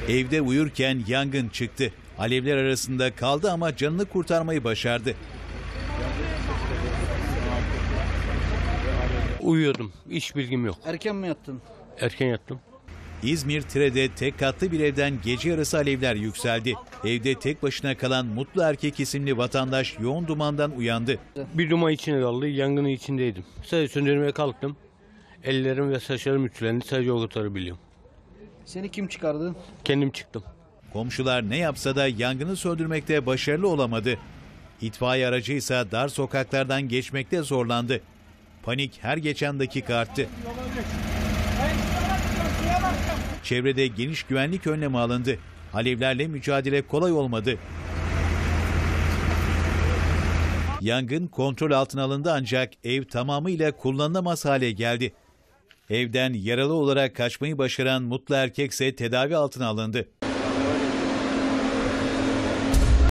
Evde uyurken yangın çıktı. Alevler arasında kaldı ama canını kurtarmayı başardı. Uyuyordum. Hiç bilgim yok. Erken mi yattın? Erken yattım. İzmir Tire'de tek katlı bir evden gece yarısı alevler yükseldi. Evde tek başına kalan Mutlu Erkek isimli vatandaş yoğun dumandan uyandı. Bir duman içine daldı. Yangının içindeydim. Sadece söndürmeye kalktım. Ellerim ve saçlarım ütülendi. Sadece o kadarı biliyorum. Seni kim çıkardı? Kendim çıktım. Komşular ne yapsa da yangını söndürmekte başarılı olamadı. İtfaiye aracı ise dar sokaklardan geçmekte zorlandı. Panik her geçen dakika arttı. Çevrede geniş güvenlik önlemi alındı. Alevlerle mücadele kolay olmadı. Yangın kontrol altına alındı ancak ev tamamıyla kullanılamaz hale geldi. Evden yaralı olarak kaçmayı başaran Mutlu Erkek ise tedavi altına alındı.